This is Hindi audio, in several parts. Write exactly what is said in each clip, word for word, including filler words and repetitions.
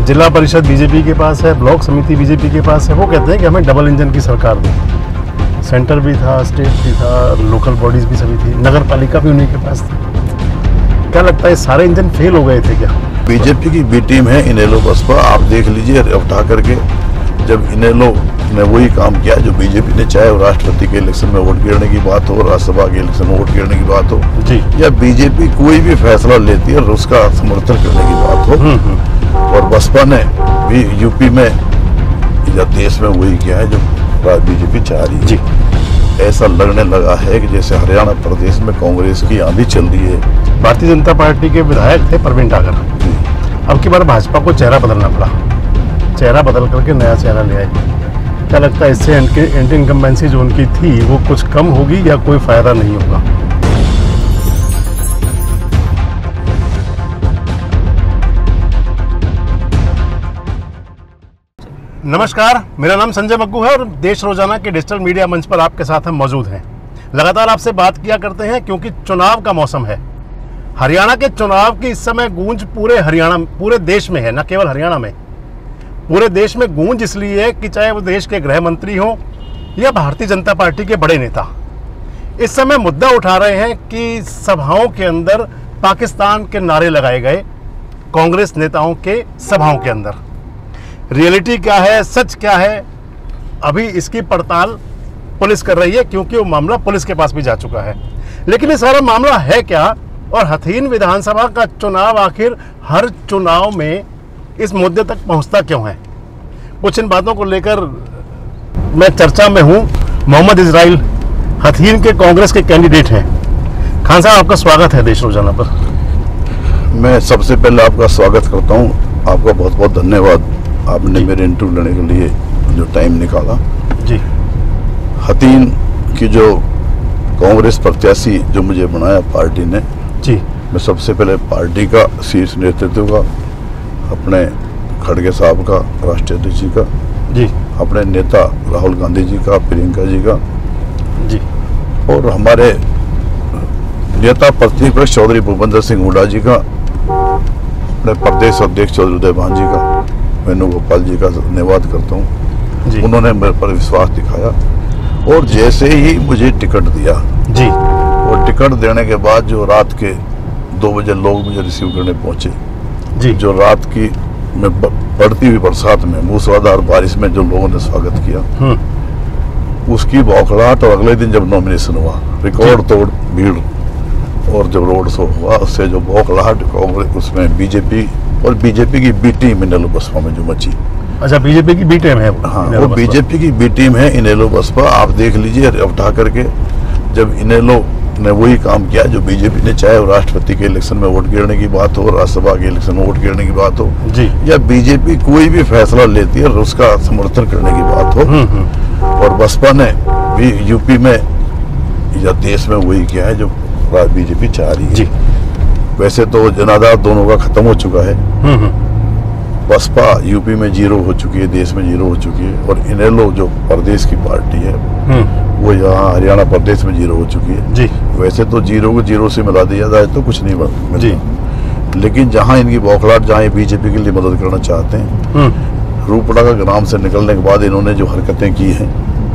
जिला परिषद बीजेपी के पास है, ब्लॉक समिति बीजेपी के पास है। वो कहते हैं कि हमें डबल इंजन की सरकार दो। सेंटर भी था, स्टेट भी था, लोकल बॉडीज भी सभी थी, नगर पालिका भी उन्हीं के पास थी। क्या लगता है सारे इंजन फेल हो गए थे क्या? बीजेपी की बी टीम है इनेलो बसपा। आप देख लीजिए उठा करके, जब इनेलो ने वही काम किया जो बीजेपी ने, चाहे राष्ट्रपति के इलेक्शन में वोट गिरने की बात हो, राज्यसभा के इलेक्शन में वोट गिरने की बात हो जी, या बीजेपी कोई भी फैसला लेती है उसका समर्थन करने की बात हो, और बसपा ने भी यूपी में या देश में वही किया है जो बीजेपी चाह रही है जी। ऐसा लगने लगा है कि जैसे हरियाणा प्रदेश में कांग्रेस की आंधी चल रही है। भारतीय जनता पार्टी के विधायक थे प्रवीण ठाकर, अब की बार भाजपा को चेहरा बदलना पड़ा, चेहरा बदल करके नया चेहरा ले आए। क्या लगता है इससे एंटी इनकम्बेंसी जो उनकी थी वो कुछ कम होगी या कोई फायदा नहीं होगा? नमस्कार, मेरा नाम संजय मग्गू है और देश रोजाना के डिजिटल मीडिया मंच पर आपके साथ हम मौजूद हैं। लगातार आपसे बात किया करते हैं क्योंकि चुनाव का मौसम है। हरियाणा के चुनाव की इस समय गूंज पूरे हरियाणा, पूरे देश में है, न केवल हरियाणा में, पूरे देश में गूंज इसलिए है कि चाहे वो देश के गृह मंत्री हों या भारतीय जनता पार्टी के बड़े नेता इस समय मुद्दा उठा रहे हैं कि सभाओं के अंदर पाकिस्तान के नारे लगाए गए कांग्रेस नेताओं के सभाओं के अंदर। रियलिटी क्या है, सच क्या है, अभी इसकी पड़ताल पुलिस कर रही है क्योंकि वो मामला पुलिस के पास भी जा चुका है। लेकिन ये सारा मामला है क्या और हथीन विधानसभा का चुनाव आखिर हर चुनाव में इस मुद्दे तक पहुंचता क्यों है? कुछ इन बातों को लेकर मैं चर्चा में हूं। मोहम्मद इजराइल हथीन के कांग्रेस के कैंडिडेट हैं। खान साहब, आपका स्वागत है देश रोजाना पर। मैं सबसे पहले आपका स्वागत करता हूं। आपका बहुत बहुत धन्यवाद, आपने मेरे इंटरव्यू लेने के लिए जो टाइम निकाला जी। हथीन की जो कांग्रेस प्रत्याशी जो मुझे बनाया पार्टी ने जी, मैं सबसे पहले पार्टी का शीर्ष नेतृत्व का, अपने खड़गे साहब का, राष्ट्रीय अध्यक्ष जी का जी, अपने नेता राहुल गांधी जी का, प्रियंका जी का जी, और हमारे नेता प्रतिपक्ष चौधरी भूपेंद्र सिंह हुड्डा जी का, अपने प्रदेश अध्यक्ष चौधरी उदय भान जी का, वेणुगोपाल जी का धन्यवाद करता हूँ। उन्होंने मेरे पर विश्वास दिखाया और जैसे ही मुझे टिकट दिया जी, और टिकट देने के बाद जो रात के दो बजे लोग मुझे रिसीव करने पहुंचे जी, जो रात की में बढ़ती हुई बरसात में, मूसलाधार बारिश में जो लोगों ने स्वागत किया, उसकी बौखलाहट, और अगले दिन जब नॉमिनेशन हुआ रिकॉर्ड तोड़ भीड़ और जब रोड शो हुआ उससे जो बौखलाहट कांग्रेस उसमें बीजेपी और बीजेपी की बी टीम इनेलो बसपा में जो मची। अच्छा, बीजेपी की बी टीम है वो? हाँ, वो बीजेपी की बी टीम है इनेलो बसपा। आप देख लीजिए उठा करके, जब इनेलो ने वही काम किया जो बीजेपी ने, चाहे राष्ट्रपति के इलेक्शन में वोट गिरने की बात हो, राज्यसभा के इलेक्शन में वोट गिरने की बात हो जी, या बीजेपी कोई भी फैसला लेती है उसका समर्थन करने की बात हो, और बसपा ने भी यूपी में या देश में वही किया है जो बीजेपी चाह रही है जी। वैसे तो जनाधार दोनों का खत्म हो चुका है। बसपा यूपी में जीरो हो चुकी है, देश में जीरो हो चुकी है, और इनेलो जो प्रदेश की पार्टी है वो यहाँ हरियाणा प्रदेश में जीरो हो चुकी है जी। वैसे तो जीरो को जीरो से मिला दिया जाए तो कुछ नहीं मिलता जी, लेकिन जहाँ इनकी बौखलाहट, जहाँ ये बीजेपी के लिए मदद करना चाहते हैं, रूपड़ा का ग्राम से निकलने के बाद इन्होंने जो हरकतें की हैं,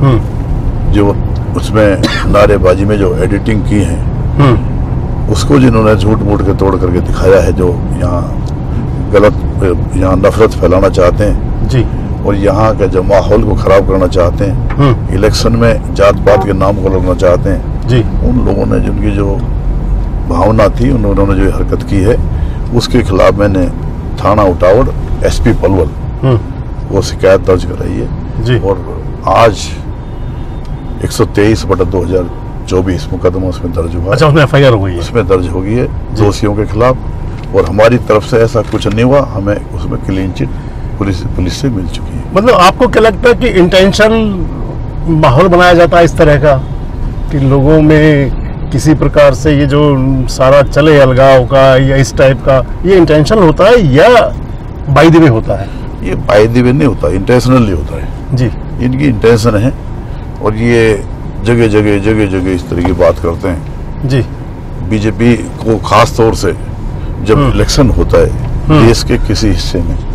जो उसमें नारेबाजी में जो एडिटिंग की है, उसको जिन्होंने झूठ मूठ के तोड़ करके दिखाया है, जो यहाँ गलत, यहाँ नफरत फैलाना चाहते हैं जी, और यहाँ का जो माहौल को खराब करना चाहते हैं, इलेक्शन में जात पात के नाम को लगना चाहते हैं जी, उन लोगों ने जिनकी जो भावना थी, उन्होंने जो हरकत की है, उसके खिलाफ मैंने थाना उटावड़ एसपी पलवल वो शिकायत दर्ज कराई है जी, और आज एक सौ तेईस बटा दो हजार चौबीस मुकदमा उसमें दर्ज हुआ। अच्छा, उसमें एफ आई आर हो गई है? उसमें दर्ज हो गई है दोषियों के खिलाफ, और हमारी तरफ से ऐसा कुछ नहीं हुआ, हमें उसमें क्लीन चिट पुलिस पुलिस से मिल चुकी है। मतलब आपको क्या लगता है कि इंटेंशनल माहौल बनाया जाता है इस तरह का कि लोगों में किसी प्रकार से ये जो सारा चले अलगाव का या इस टाइप का, ये इंटेंशनल होता है या बाय द वे होता है? ये बाय द वे नहीं होता, इंटेंशनली होता है जी। इनकी इंटेंशन है और ये जगह जगह जगह जगह इस तरह की बात करते हैं जी। बीजेपी को खास तौर से जब इलेक्शन होता है देश के किसी हिस्से में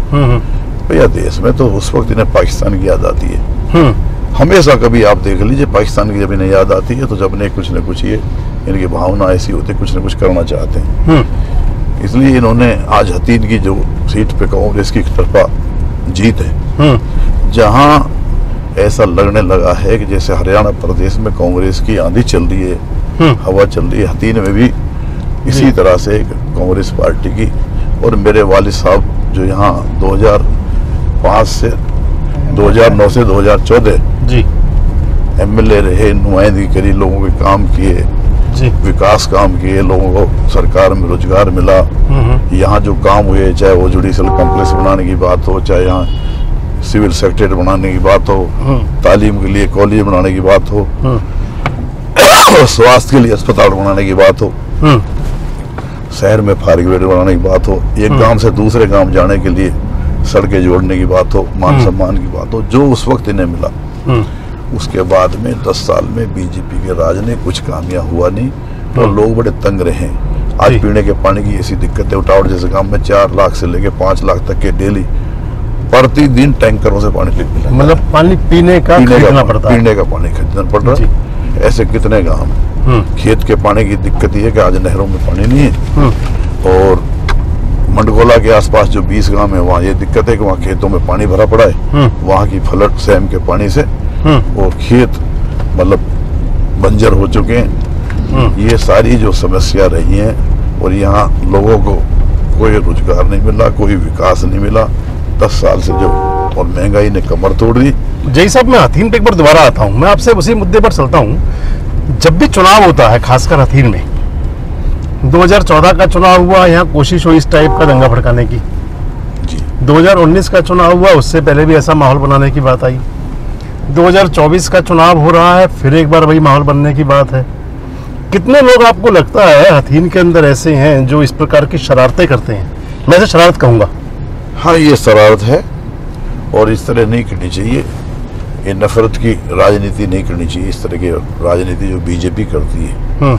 भैया देश में तो उस वक्त इन्हें पाकिस्तान की याद आती है। हमेशा कभी आप देख लीजिए पाकिस्तान की जब इन्हें याद आती है तो जब इन्हें कुछ न कुछ ये इनकी भावना ऐसी होती है, कुछ न कुछ करना चाहते हैं। इसलिए इन्होंने आज हतीन की जो सीट पे कांग्रेस की तरफा जीत है, जहां ऐसा लगने लगा है कि जैसे हरियाणा प्रदेश में कांग्रेस की आंधी चल रही है, हवा चल रही है, हतीन में भी इसी तरह से कांग्रेस पार्टी की। और मेरे वालिद साहब जो यहाँ दो हज़ार पाँच से दो हज़ार नौ से दो हज़ार चौदह जी एमएलए रहे, नुमाइंदगी करी, लोगों के काम किए, विकास काम किए, लोगों को सरकार में रोजगार मिला। यहाँ जो काम हुए, चाहे वो जुडिशल कॉम्प्लेक्स बनाने की बात हो, चाहे यहाँ सिविल सेक्रेटरी बनाने की बात हो, तालीम के लिए कॉलेज बनाने की बात हो, स्वास्थ्य के लिए अस्पताल बनाने की बात हो, शहर में फायर ब्रिगेड बनाने की बात हो, एक गांव से दूसरे गांव जाने के लिए सड़कें जोड़ने की बात हो, मान सम्मान की बात हो, जो उस वक्त इन्हें मिला, उसके बाद में दस साल में बीजेपी के राज ने कुछ कामयाब हुआ नहीं और लोग बड़े तंग रहे। आज पीने के पानी की ऐसी दिक्कत है, उटावड़ जैसे गांव में चार लाख से लेके पांच लाख तक के डेली प्रतिदिन टैंकरों से पानी लेके, मतलब पानी पीने का खरीदना पड़ता है, पीने का पानी खरीदना पड़ रहा है। ऐसे कितने गांव में खेत के पानी की दिक्कत ये है कि आज नहरों में पानी नहीं है। और मंडगोला के आसपास जो बीस गांव है वहाँ ये दिक्कत है कि वहाँ खेतों में पानी भरा पड़ा है, वहाँ की फ्लड सैम के पानी से और खेत मतलब बंजर हो चुके हैं। ये सारी जो समस्या रही हैं और यहाँ लोगों को कोई रोजगार नहीं मिला, कोई विकास नहीं मिला दस साल से जो, और महंगाई ने कमर तोड़ दी। जय साहब, मैं हथीन पे एक बार दोबारा आता हूँ, मैं आपसे उसी मुद्दे पर चलता हूँ। जब भी चुनाव होता है, खासकर हथीन में दो हज़ार चौदह का चुनाव हुआ, यहाँ कोशिश हुई इस टाइप का दंगा भड़काने की। जी दो हज़ार उन्नीस का चुनाव हुआ, उससे पहले भी ऐसा माहौल बनाने की बात आई। दो हज़ार चौबीस का चुनाव हो रहा है, फिर एक बार वही माहौल बनने की बात है। कितने लोग आपको लगता है हथीन के अंदर ऐसे हैं जो इस प्रकार की शरारतें करते हैं? मैं इसे शरारत कहूँगा। हाँ, ये शरारत है और इस तरह नहीं करनी चाहिए। ये नफरत की राजनीति नहीं करनी चाहिए, इस तरह की राजनीति जो बीजेपी करती है।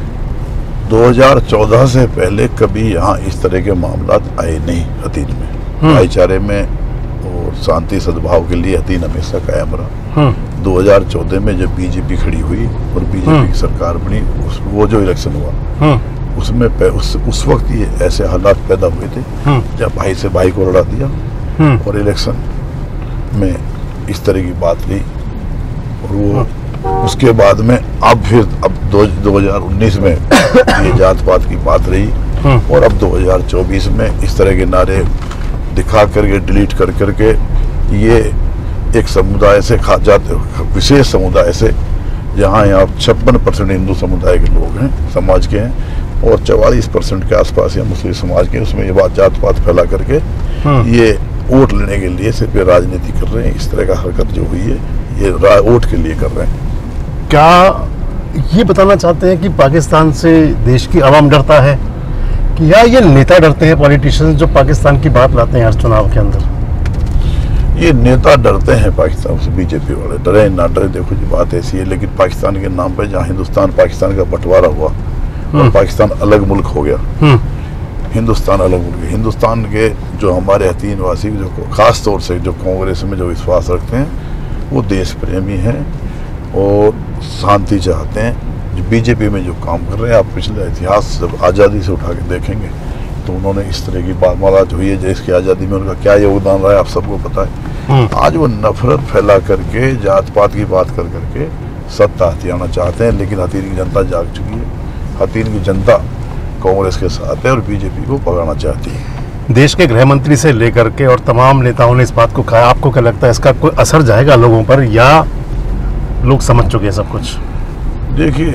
दो हज़ार चौदह से पहले कभी यहाँ इस तरह के मामला आए नहीं हतीन में। भाईचारे में और शांति सद्भाव के लिए हतीन हमेशा कायम रहा। दो हज़ार चौदह में जब बीजेपी खड़ी हुई और बीजेपी की सरकार बनी, उस वो जो इलेक्शन हुआ उसमें उस, उस वक्त ये ऐसे हालात पैदा हुए थे जब भाई से भाई को लड़ा दिया और इलेक्शन में इस तरह की बात ली। और वो उसके बाद में अब फिर अब दो हज़ार उन्नीस में ये जात पात की बात रही और अब दो हज़ार चौबीस में इस तरह के नारे दिखा करके डिलीट कर करके ये एक समुदाय से खा जाते, विशेष समुदाय से, जहाँ यहाँ छप्पन परसेंट हिंदू समुदाय के लोग हैं, समाज के हैं, और चवालीस परसेंट के आसपास या मुस्लिम समाज के, उसमें ये बात जात पात फैला करके ये वोट लेने के लिए सिर्फ राजनीति कर रहे हैं। इस तरह का हरकत जो हुई है ये वोट के लिए कर रहे हैं। क्या ये बताना चाहते हैं कि पाकिस्तान से देश की आवाम डरता है कि या ये नेता डरते हैं, पॉलिटिशियंस जो पाकिस्तान की बात लाते हैं हर चुनाव के अंदर? ये नेता डरते हैं पाकिस्तान से, बीजेपी वाले डरे ना डरे, देखो जी बात ऐसी है। लेकिन पाकिस्तान के नाम पे जहाँ हिंदुस्तान पाकिस्तान का बंटवारा हुआ और पाकिस्तान अलग मुल्क हो गया, हिंदुस्तान अलग मुल्क, हिंदुस्तान के जो हमारे हतीन वासी जो खास तौर से जो कांग्रेस में जो विश्वास रखते हैं वो देश प्रेमी हैं और शांति चाहते हैं। जो बीजेपी में जो काम कर रहे हैं, आप पिछले इतिहास जब आज़ादी से उठा के देखेंगे तो उन्होंने इस तरह की बात मालात हुई है देश की आज़ादी में, उनका क्या योगदान रहा है आप सबको पता है। आज वो नफरत फैला करके, जात पात की बात कर करके सत्ता हथियाना चाहते हैं, लेकिन हतीन की जनता जाग चुकी है। हतीन की जनता कांग्रेस के साथ है और बीजेपी को भगाना चाहती है। देश के गृह मंत्री से लेकर के और तमाम नेताओं ने इस बात को कहा, आपको क्या लगता है इसका कोई असर जाएगा लोगों पर या लोग समझ चुके हैं सब कुछ? देखिए,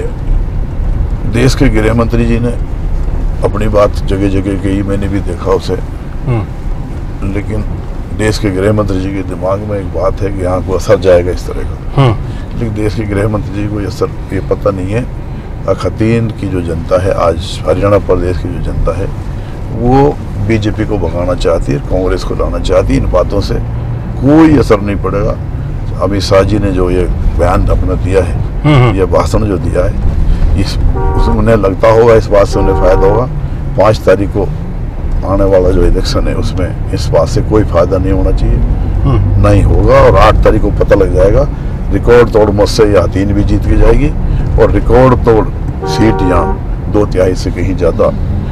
देश के गृह मंत्री जी ने अपनी बात जगह जगह कही, मैंने भी देखा उसे, लेकिन देश के गृह मंत्री जी के दिमाग में एक बात है कि यहाँ को असर जाएगा इस तरह का, लेकिन देश के गृह मंत्री जी को असर ये पता नहीं है। हतीन की जो जनता है, आज हरियाणा प्रदेश की जो जनता है, वो बीजेपी को भगाना चाहती है, कांग्रेस को लाना चाहती है। इन बातों से कोई असर नहीं पड़ेगा। अमित शाह जी ने जो ये बयान अपना दिया है, ये भाषण जो दिया है, इस उन्हें लगता होगा, इस बात से उन्हें फायदा होगा। पाँच तारीख को आने वाला जो इलेक्शन है उसमें इस बात से कोई फायदा नहीं होना चाहिए, नहीं होगा। और आठ तारीख को पता लग जाएगा, रिकॉर्ड तोड़ मुझसे ये हथीन भी जीत के जाएगी और रिकॉर्ड तोड़ सीट यहाँ दो तिहाई से कहीं ज्यादा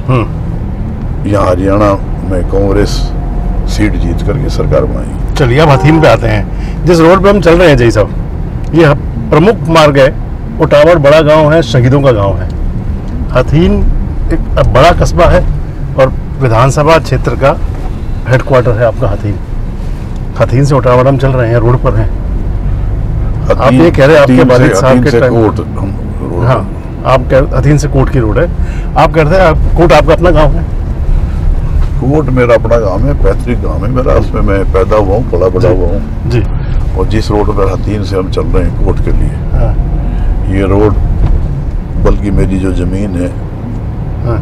यहाँ हरियाणा में कांग्रेस सीट जीत करके सरकार बनाएगी। चलिए अब हथीन पे आते हैं। जिस रोड पे हम चल रहे हैं जय साहब, ये प्रमुख मार्ग है, उटावड़ बड़ा गांव है, शहीदों का गांव है। हथीन एक बड़ा कस्बा है और विधानसभा क्षेत्र का हेडक्वार्टर है आपका हथीन। हथीन से उटावड़ हम चल रहे हैं, रोड पर हैं। आप ये कह रहे हैं आपके वालिद साहब के टाइम, हाँ आप कह हथीन से कोट की रोड है, आप कह रहे हैं कोट आपका अपना गाँव है? कोट मेरा अपना गांव है, पैतृक गांव है मेरा, उसमें मैं पैदा हुआ हूँ, बड़ा बड़ा हुआ हूँ जी। और जिस रोड पर हथीन से हम चल रहे हैं कोट के लिए, हाँ। ये रोड बल्कि मेरी जो जमीन है, हाँ।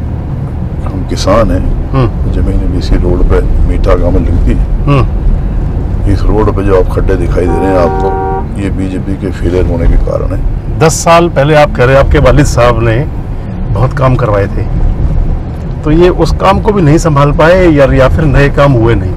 हम किसान हैं, जमीन भी इसी रोड पे मीठा गांव में लगती है। इस रोड पे जो आप खड्डे दिखाई दे रहे हैं आपको, ये बीजेपी के फेलियर होने के कारण है। दस साल पहले आप कह रहे हैं आपके वालिद साहब ने बहुत काम करवाए थे, तो ये उस काम को भी नहीं संभाल पाए या, या फिर नए काम हुए नहीं?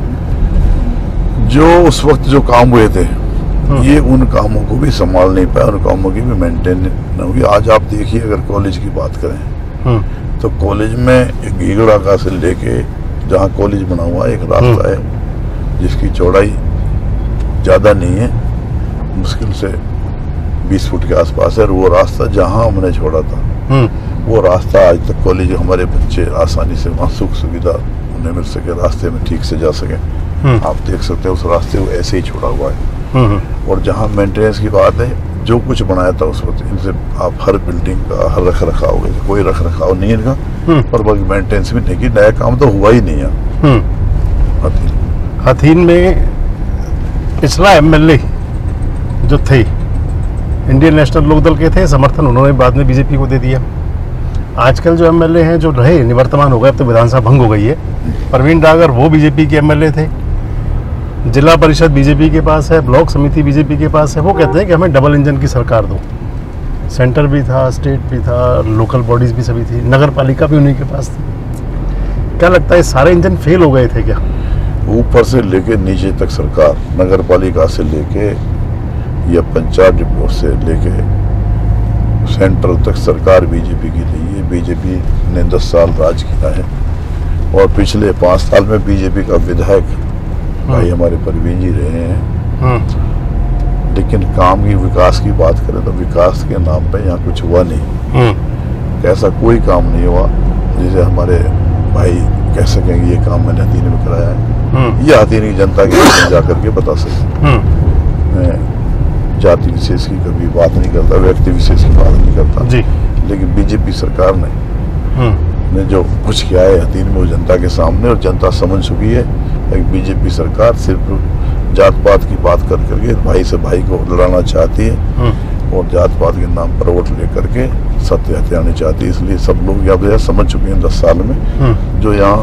जो उस वक्त जो काम हुए थे ये उन कामों को भी संभाल नहीं पाए, उन कामों की भी मेंटेन न हुई। आज आप देखिए, अगर कॉलेज की बात करें तो कॉलेज में गीगड़ा का से लेके जहाँ कॉलेज बना हुआ एक रास्ता है जिसकी चौड़ाई ज्यादा नहीं है, मुश्किल से बीस फुट के आसपास है। और वो रास्ता जहाँ हमने छोड़ा था वो रास्ता आज तक कॉलेज हमारे बच्चे आसानी से वहाँ सुख सुविधा उन्हें मिल सके, रास्ते में ठीक से जा सके। आप देख सकते हैं उस रास्ते को ऐसे ही छोड़ा हुआ है। और जहाँ मेंटेनेंस की बात है, जो कुछ बनाया था उस वक्त, इनसे आप हर बिल्डिंग का हर रख रखाव, कोई रख रखाव नहीं है इनका, और बल्कि मेंटेनेंस भी नहीं की, नया काम तो हुआ ही नहीं है। हथीन हथीन में पिछला एमएलए जो थे इंडियन नेशनल लोकदल के थे, समर्थन उन्होंने बाद में बीजेपी को दे दिया। आजकल जो एमएलए हैं जो रहे निवर्तमान हो गए, अब तो विधानसभा भंग हो गई है। प्रवीण डागर वो बीजेपी के एमएलए थे, जिला परिषद बीजेपी के पास है, ब्लॉक समिति बीजेपी के पास है। वो कहते हैं कि हमें डबल इंजन की सरकार दो। सेंटर भी था, स्टेट भी था, लोकल बॉडीज भी सभी थी, नगर पालिका भी उन्हीं के पास थी। क्या लगता है सारे इंजन फेल हो गए थे क्या? ऊपर से लेके नीचे तक सरकार, नगर पालिका से लेके या पंचायत डिपो से लेके सेंटर तक सरकार बीजेपी की रही है। बीजेपी ने दस साल राज किया है और पिछले पाँच साल में बीजेपी का विधायक भाई हमारे परवीन जी रहे हैं। लेकिन काम की, विकास की बात करें तो विकास के नाम पे यहाँ कुछ हुआ नहीं। ऐसा कोई काम नहीं हुआ जिसे हमारे भाई कह सकेंगे ये काम मैंने हथीन में कराया है। ये हथीन की जनता के जा करके बता सकते। मैं जाति विशेष की कभी बात नहीं करता, व्यक्ति विशेष की बात नहीं करता जी। लेकिन बीजेपी सरकार ने ने जो कुछ किया है हथीन में वो जनता के सामने, और जनता समझ चुकी है। एक बीजेपी सरकार सिर्फ जात पात की बात कर करके भाई से भाई को लड़ाना चाहती है और जात पात के नाम पर वोट लेकर के सत्य हथियाने चाहती है। इसलिए सब लोग यहाँ समझ चुके हैं दस साल में जो यहाँ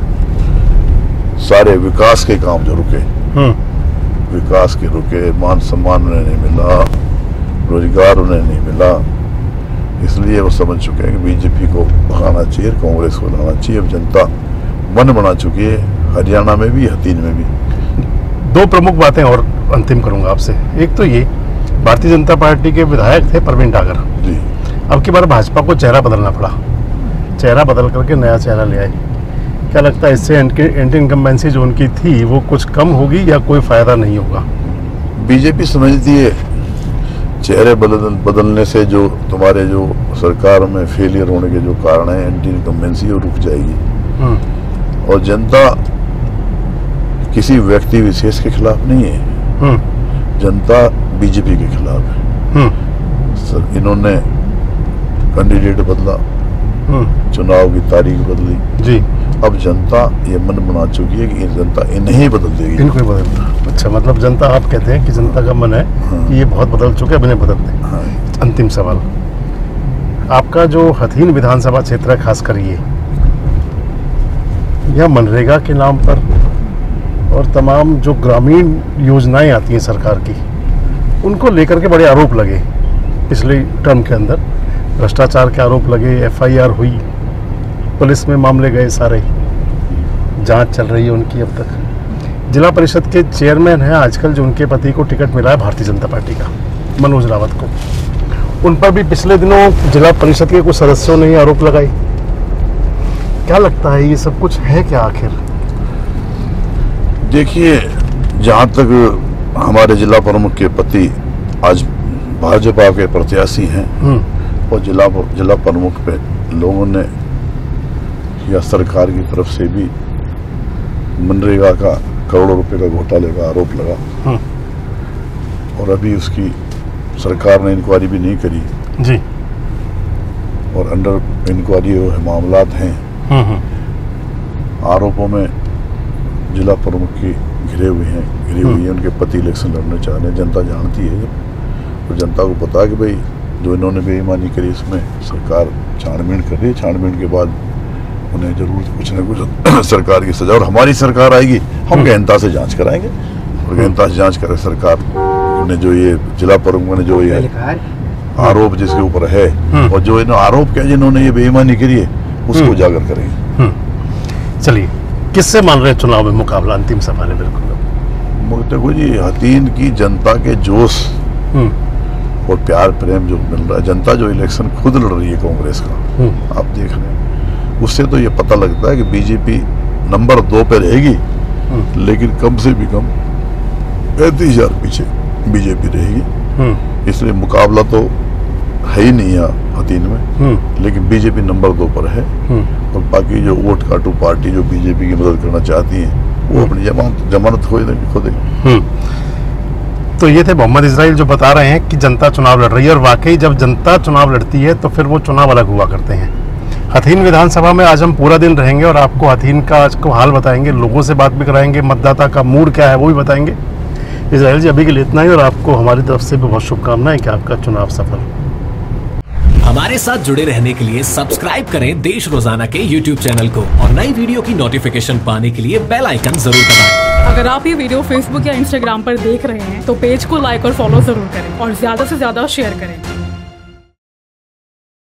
सारे विकास के काम जो रुके, विकास के रुके, मान सम्मान उन्हें नहीं मिला, रोजगार उन्हें नहीं मिला, इसलिए वो समझ चुके हैं कि बीजेपी को भगाना चाहिए, कांग्रेस को लाना चाहिए। अब जनता मन बना चुकी है, हरियाणा में भी, हथीन में भी। दो प्रमुख बातें और अंतिम करूंगा आपसे। एक तो ये, भारतीय जनता पार्टी के विधायक थे प्रवीण डागर जी, अब की बार भाजपा को चेहरा बदलना पड़ा, चेहरा बदल करके नया चेहरा ले आए। क्या लगता है इससे एंटी इनकम्बेंसी जो उनकी थी वो कुछ कम होगी या कोई फायदा नहीं होगा? बीजेपी समझती है चेहरे बदल बदलने से जो तुम्हारे जो सरकार में फेलियर होने के जो कारण है, एंटी इनकम्बेंसी, वो रुक जाएगी। और जनता किसी व्यक्ति विशेष के खिलाफ नहीं है, जनता बीजेपी के खिलाफ है। सर इन्होंने कैंडिडेट बदला, चुनाव की तारीख बदली जी। अब जनता ये मन बना चुकी है कि जनता इन्हें बदल देगी, इनको ही बदल। अच्छा, मतलब जनता, आप कहते हैं कि जनता का मन है हाँ। कि ये बहुत बदल चुके, अब इन्हें बदल दें। हाँ। अंतिम सवाल, आपका जो हथीन विधानसभा क्षेत्र है, खासकर ये यह मनरेगा के नाम पर और तमाम जो ग्रामीण योजनाएं आती हैं सरकार की, उनको लेकर के बड़े आरोप लगे पिछले टर्म के अंदर। भ्रष्टाचार के आरोप लगे, एफ आई आर हुई, पुलिस में मामले गए सारे। जांच चल रही है उनकी अब तक। जिला परिषद के चेयरमैन हैं आजकल जो उनके पति को टिकट मिला है भारतीय जनता पार्टी का, मनोज रावत को। उन पर भी पिछले दिनों जिला परिषद के कुछ सदस्यों ने आरोप लगाए। क्या लगता है ये सब कुछ है क्या आखिर? देखिए, जहाँ तक हमारे जिला प्रमुख के पति आज भाजपा के प्रत्याशी हैं और जिला जिला प्रमुख पे लोगों ने या सरकार की तरफ से भी मनरेगा का करोड़ों रुपए का घोटाले का आरोप लगा और अभी उसकी सरकार ने इंक्वायरी भी नहीं करी जी, और अंडर इंक्वायरी मामलात हैं। आरोपों में जिला प्रमुख की घिरे हुए हैं घिरी हुई है उनके पति इलेक्शन लड़ना चाह रहे हैं। जनता जानती है तो जनता को पता है कि भाई जो इन्होंने बेईमानी करी इसमें सरकार छानबीन कर रही है। छानबीन के बाद उन्हें जरूर कुछ न कुछ सरकार की सजा, और हमारी सरकार आएगी हम गहनता से जांच कराएंगे और गहनता से जांच करे सरकार ने जो ये जिला प्रमुख ने जो ये आरोप जिसके ऊपर है और जो इन आरोप क्या जिन्होंने ये बेईमानी करी है उसको उजागर करेंगे। चलिए, किससे मान रहे हैं चुनाव में मुकाबला अंतिम सवाल है? बिल्कुल देखो जी, हथीन की जनता के जोश और प्यार प्रेम जो मिल रहा है, जनता जो इलेक्शन खुद लड़ रही है कांग्रेस का, आप देख रहे हैं, उससे तो ये पता लगता है कि बीजेपी नंबर दो पे रहेगी, लेकिन कम से भी कम पैंतीस हजार पीछे बीजेपी रहेगी। इसलिए मुकाबला तो है ही नहीं है हथीन में, लेकिन बीजेपी नंबर दो पर है और बाकी जो वोट काटू पार्टी जो बीजेपी की मदद करना चाहती है वो अपनी जमानत जमानत खो देगी खो देगी। तो ये थे मोहम्मद इजराइल जो बता रहे हैं कि जनता चुनाव लड़ रही है, और वाकई जब जनता चुनाव लड़ती है तो फिर वो चुनाव अलग हुआ करते हैं। हथीन विधानसभा में आज हम पूरा दिन रहेंगे और आपको हथीन का आज को हाल बताएंगे, लोगों से बात भी कराएंगे, मतदाता का मूड क्या है वो भी बताएंगे। इजराइल जी, अभी के लिए इतना ही, और आपको हमारी तरफ से भी बहुत शुभकामनाएं कि आपका चुनाव सफल। हमारे साथ जुड़े रहने के लिए सब्सक्राइब करें देश रोजाना के यूट्यूब चैनल को और नई वीडियो की नोटिफिकेशन पाने के लिए बेल आइकन जरूर दबाएं। अगर आप ये वीडियो फेसबुक या इंस्टाग्राम पर देख रहे हैं तो पेज को लाइक और फॉलो जरूर करें और ज्यादा से ज्यादा शेयर करें।